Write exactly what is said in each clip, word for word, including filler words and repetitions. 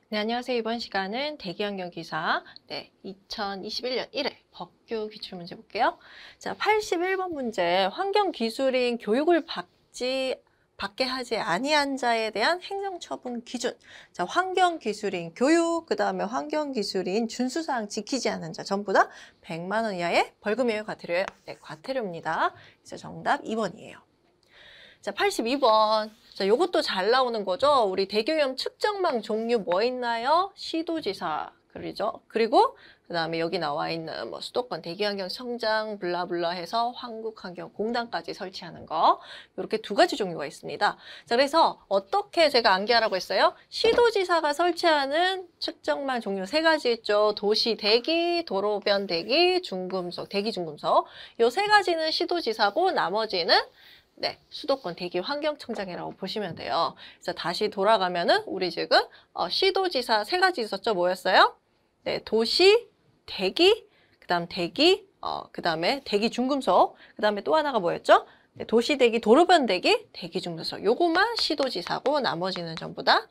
네, 안녕하세요. 이번 시간은 대기환경기사 네, 이천이십일 년 일 회 법규 기출문제 볼게요. 자, 팔십일 번 문제. 환경기술인 교육을 받지 받게 하지 아니한 자에 대한 행정처분 기준. 자, 환경기술인 교육, 그 다음에 환경기술인 준수사항 지키지 않은 자 전부 다 백만 원 이하의 벌금이에요, 과태료예요? 네, 과태료입니다. 그래서 정답 이 번이에요. 자, 팔십이 번. 자, 요것도 잘 나오는 거죠. 우리 대기오염 측정망 종류 뭐 있나요? 시도지사, 그러죠. 그리고 그 다음에 여기 나와 있는 뭐 수도권 대기환경청장 블라블라 해서 한국환경공단까지 설치하는 거. 이렇게 두 가지 종류가 있습니다. 자, 그래서 어떻게 제가 암기하라고 했어요? 시도지사가 설치하는 측정망 종류 세 가지 있죠. 도시 대기, 도로변 대기, 중금속, 대기 중금속. 요 세 가지는 시도지사고 나머지는 네, 수도권 대기 환경청장이라고 보시면 돼요. 그래서 다시 돌아가면은 우리 지금 어, 시도지사 세 가지 있었죠. 뭐였어요? 네, 도시, 대기, 그다음 대기, 어, 그다음에 대기 중금속, 그다음에 또 하나가 뭐였죠? 네, 도시 대기, 도로변 대기, 대기 중금속. 요거만 시도지사고 나머지는 전부 다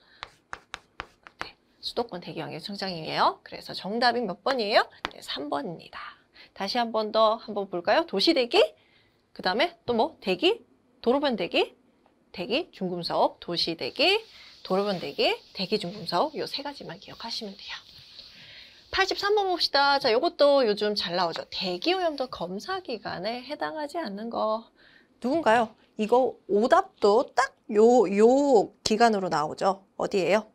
네, 수도권 대기 환경청장이에요. 그래서 정답이 몇 번이에요? 네, 삼 번입니다. 다시 한 번 더 한번 볼까요? 도시 대기, 그다음에 또 뭐 대기, 도로변 대기, 대기 중금속, 도시 대기, 도로변 대기, 대기 중금속 요 세 가지만 기억하시면 돼요. 팔십삼 번 봅시다. 자, 요것도 요즘 잘 나오죠. 대기오염도 검사 기간에 해당하지 않는 거 누군가요? 이거 오답도 딱 요, 요 기간으로 나오죠. 어디예요?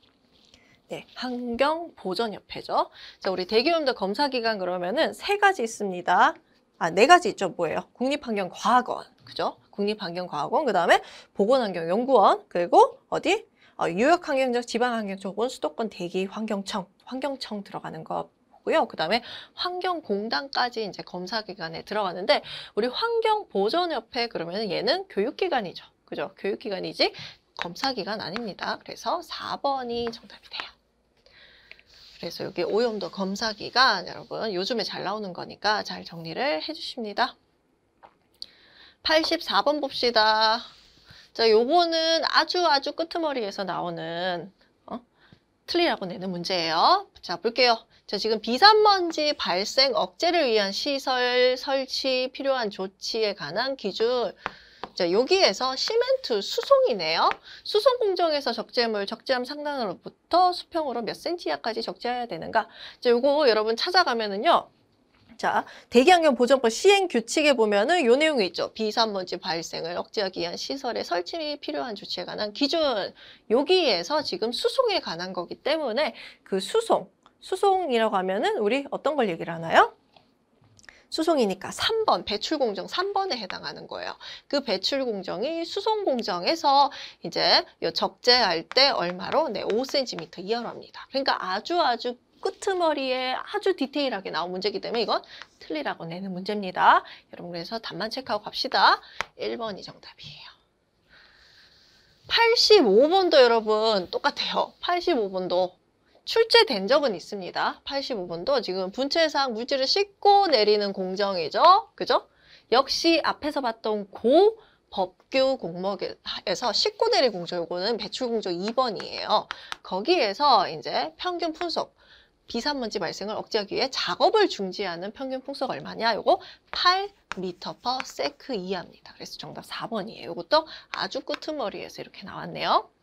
네, 환경보전협회죠. 자, 우리 대기오염도 검사 기간 그러면은 세 가지 있습니다. 아, 네 가지 있죠. 뭐예요? 국립환경과학원, 그죠? 국립환경과학원, 그 다음에 보건환경연구원, 그리고 어디? 어, 유역환경청, 지방환경청 혹은 수도권 대기환경청, 환경청 들어가는 거 보고요. 그 다음에 환경공단까지 이제 검사기관에 들어가는데, 우리 환경보전협회 그러면 얘는 교육기관이죠. 그죠? 교육기관이지 검사기관 아닙니다. 그래서 사 번이 정답이 돼요. 그래서 여기 오염도 검사기간 여러분 요즘에 잘 나오는 거니까 잘 정리를 해주십니다. 팔십사 번 봅시다. 자, 요거는 아주 아주 끄트머리에서 나오는 어? 틀리라고 내는 문제예요. 자, 볼게요. 자, 지금 비산먼지 발생 억제를 위한 시설 설치 필요한 조치에 관한 기준. 자, 여기에서 시멘트 수송이네요. 수송 공정에서 적재물, 적재함 상단으로부터 수평으로 몇 센티야까지 적재해야 되는가? 자, 요거 여러분 찾아가면은요. 자, 대기환경 보전법 시행 규칙에 보면은 요 내용이 있죠. 비산먼지 발생을 억제하기 위한 시설의 설치 필요한 조치에 관한 기준. 여기에서 지금 수송에 관한 거기 때문에 그 수송, 수송이라고 하면은 우리 어떤 걸 얘기를 하나요? 수송이니까 삼 번, 배출공정 삼 번에 해당하는 거예요. 그 배출공정이 수송공정에서 이제 적재할 때 얼마로? 네, 오 센티미터 이하로 합니다. 그러니까 아주 아주 끄트머리에 아주 디테일하게 나온 문제이기 때문에 이건 틀리라고 내는 문제입니다. 여러분 그래서 답만 체크하고 갑시다. 일 번이 정답이에요. 팔십오 번도 여러분 똑같아요. 팔십오 번도 출제된 적은 있습니다. 팔십오 번도 지금 분체상 물질을 씻고 내리는 공정이죠. 그죠? 역시 앞에서 봤던 고 법규 공목에서 씻고 내릴 공정, 요거는 배출 공정 이 번이에요. 거기에서 이제 평균 풍속, 비산먼지 발생을 억제하기 위해 작업을 중지하는 평균 풍속 얼마냐? 요거 팔 미터 퍼 세크 이하입니다. 그래서 정답 사 번이에요. 요것도 아주 끄트머리에서 이렇게 나왔네요.